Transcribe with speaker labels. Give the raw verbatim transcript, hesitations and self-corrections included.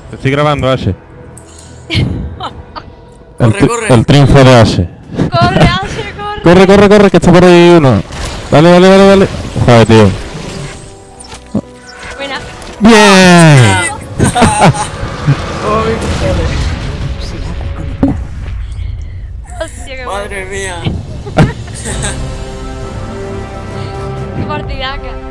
Speaker 1: Te estoy grabando, Ashe.
Speaker 2: Corre,
Speaker 1: el,
Speaker 2: corre.
Speaker 1: El triunfo de Ashe.
Speaker 3: Corre, Ashe, corre.
Speaker 1: Corre, corre, corre, que está por ahí uno. Dale, dale, dale, dale. Joder, tío.
Speaker 3: Buena.
Speaker 1: ¡Bien!
Speaker 3: Hostia, qué
Speaker 2: Madre mía.
Speaker 3: Qué partidaca.